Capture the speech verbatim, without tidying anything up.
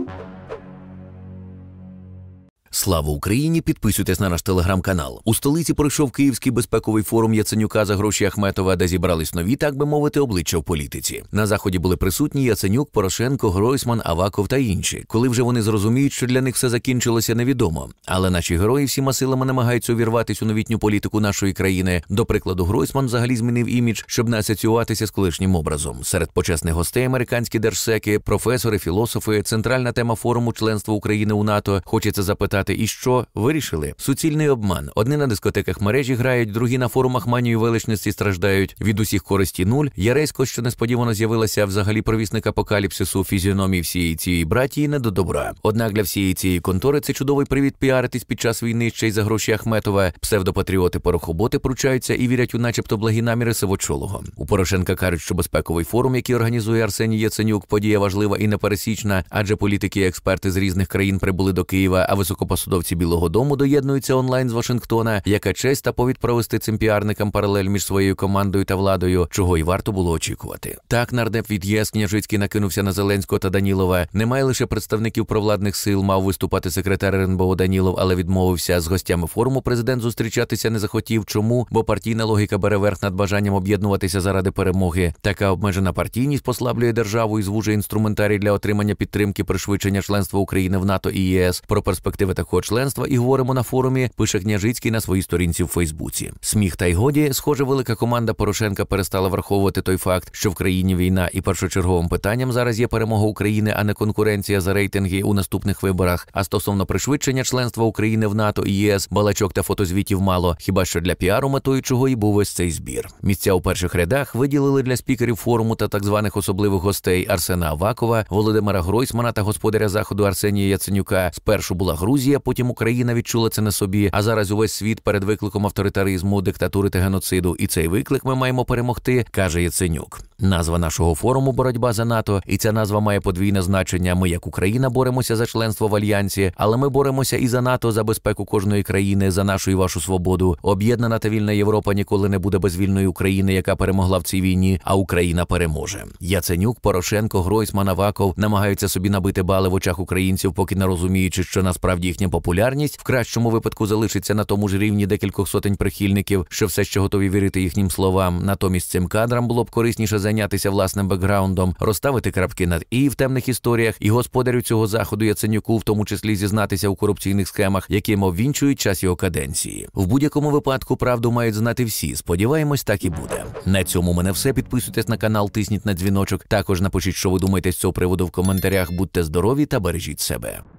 Слава Україні! Підписуйтесь на наш телеграм-канал. У столиці пройшов Київський безпековий форум Яценюка за гроші Ахметова, де зібрались нові, так би мовити, обличчя в політиці. На заході були присутні Яценюк, Порошенко, Гройсман, Аваков та інші. Коли вже вони зрозуміють, що для них все закінчилося, невідомо. Але наші герої всіма силами намагаються увірватись у новітню політику нашої країни. До прикладу, Гройсман взагалі змінив імідж, щоб не асоціюватися з колишнім образом. Серед почесних гостей американські держсеки, професори, філософи, центральна тема форуму членства України у НАТО. Хочеться запитати, і що? Вирішили? Суцільний обман. Одні на дискотеках мережі грають, другі на форумах манію величності страждають. Від усіх користі нуль. Яресько, що несподівано з'явилася, взагалі провісник апокаліпсису, фізіономії всієї цієї братії не до добра. Однак для всієї цієї контори це чудовий привід піаритись під час війни ще й за гроші Ахметова. Псевдопатріоти-порохоботи пручаються і вірять у начебто благі наміри Сивочолого. У Порошенка кажуть, що безпековий форум, який організує Арсеній Яценюк, подія важлива і непересічна, адже політики і експерти з різних країн прибули до Києва, а високопосадовці Білого дому доєднуються онлайн з Вашингтона. Яка честь та повід провести цим піарникам паралель між своєю командою та владою, чого й варто було очікувати. Так, нардеп від ЄС Княжицький накинувся на Зеленського та Данілова. Немає лише представників провладних сил, мав виступати секретар РНБО Данілов, але відмовився. З гостями форуму президент зустрічатися не захотів. Чому? Бо партійна логіка бере верх над бажанням об'єднуватися заради перемоги. Така обмежена партійність послаблює державу і звужує інструментарій для отримання підтримки пришвидшення членства України в НАТО і ЄС. Про перспективи такого членства і говоримо на форумі, пише Княжицький на своїй сторінці в Фейсбуці. Сміх та й годі, схоже, велика команда Порошенка перестала враховувати той факт, що в країні війна і першочерговим питанням зараз є перемога України, а не конкуренція за рейтинги у наступних виборах. А стосовно пришвидшення членства України в НАТО і ЄС, балачок та фотозвітів мало, хіба що для піару, метою чого і був весь цей збір. Місця у перших рядах виділили для спікерів форуму та так званих особливих гостей Арсена Авакова, Володимира Гройсмана та господаря Заходу Арсенія Яценюка. Спершу була Грузія, потім Україна відчула це на собі, а зараз увесь світ перед викликом авторитаризму, диктатури та геноциду. І цей виклик ми маємо перемогти, каже Яценюк. Назва нашого форуму «Боротьба за НАТО», і ця назва має подвійне значення. Ми, як Україна, боремося за членство в Альянсі, але ми боремося і за НАТО, за безпеку кожної країни, за нашу і вашу свободу. Об'єднана та вільна Європа ніколи не буде без вільної України, яка перемогла в цій війні, а Україна переможе. Яценюк, Порошенко, Гройсман, Аваков намагаються собі набити бали в очах українців, поки не розуміючи, що насправді їхня популярність в кращому випадку залишиться на тому ж рівні декількох сотень прихильників, що все ще готові вірити їхнім словам. Натомість цим кадрам було б корисніше зайнятися власним бекграундом, розставити крапки над «і» в темних історіях і господарю цього заходу Яценюку в тому числі зізнатися у корупційних схемах, яким обвінчують час його каденції. В будь-якому випадку правду мають знати всі. Сподіваємось, так і буде. На цьому у мене все. Підписуйтесь на канал, тисніть на дзвіночок. Також напишіть, що ви думаєте з цього приводу в коментарях. Будьте здорові та бережіть себе.